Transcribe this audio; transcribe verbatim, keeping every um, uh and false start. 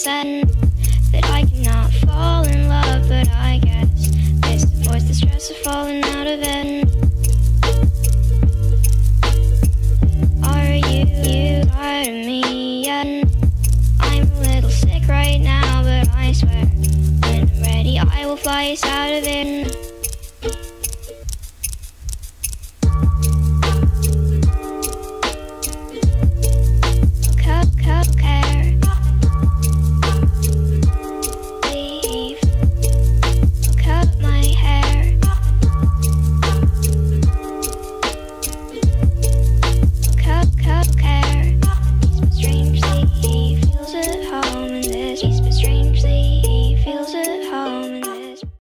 said that I cannot fall in love, but I guess this avoids the stress of falling out of it. Are you, you tired of me yet? I'm a little sick right now, but I swear when I'm ready I will fly us out of it.